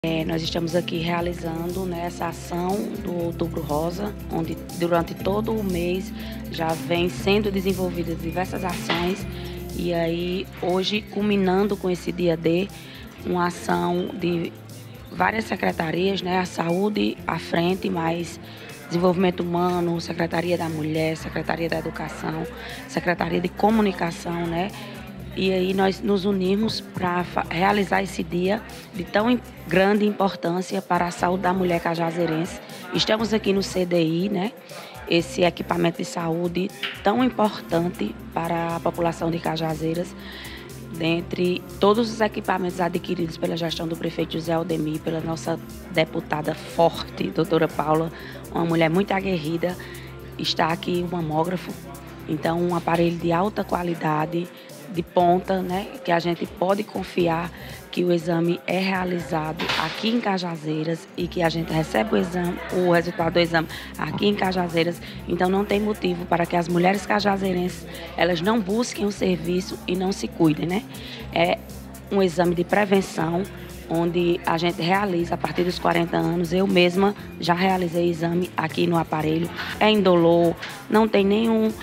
Nós estamos aqui realizando, né, essa ação do Outubro Rosa, onde durante todo o mês já vem sendo desenvolvidas diversas ações e aí hoje culminando com esse dia D, uma ação de várias secretarias, né, a saúde à frente, mas desenvolvimento humano, Secretaria da Mulher, Secretaria da Educação, Secretaria de Comunicação, né? E aí nós nos unimos para realizar esse dia de tão grande importância para a saúde da mulher cajazeirense. Estamos aqui no CDI, né? Esse equipamento de saúde tão importante para a população de Cajazeiras. Dentre todos os equipamentos adquiridos pela gestão do prefeito José Aldemir, pela nossa deputada forte, doutora Paula, uma mulher muito aguerrida, está aqui o mamógrafo. Então, um aparelho de alta qualidade, de ponta, né, que a gente pode confiar que o exame é realizado aqui em Cajazeiras e que a gente recebe o resultado do exame aqui em Cajazeiras. Então não tem motivo para que as mulheres cajazeirenses elas não busquem o serviço e não se cuidem, né? É um exame de prevenção onde a gente realiza a partir dos 40 anos. Eu mesma já realizei exame aqui no aparelho, é indolor, não tem nenhum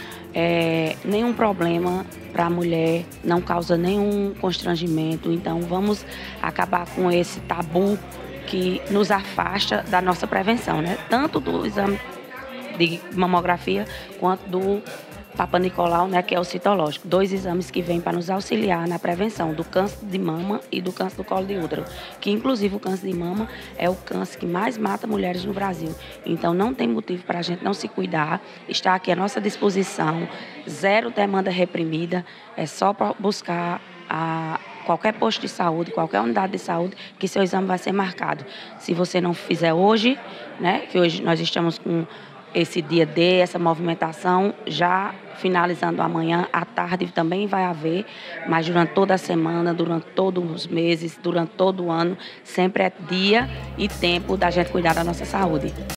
problema para a mulher, não causa nenhum constrangimento. Então vamos acabar com esse tabu que nos afasta da nossa prevenção, né? Tanto do exame de mamografia quanto do Papa Nicolau, né, que é o citológico. 2 exames que vêm para nos auxiliar na prevenção do câncer de mama e do câncer do colo de útero, que inclusive o câncer de mama é o câncer que mais mata mulheres no Brasil. Então não tem motivo para a gente não se cuidar, está aqui à nossa disposição, zero demanda reprimida, é só buscar qualquer posto de saúde, qualquer unidade de saúde, que seu exame vai ser marcado. Se você não fizer hoje, né, que hoje nós estamos com esse dia D, essa movimentação, já finalizando amanhã, à tarde também vai haver, mas durante toda a semana, durante todos os meses, durante todo o ano, sempre é dia e tempo da gente cuidar da nossa saúde.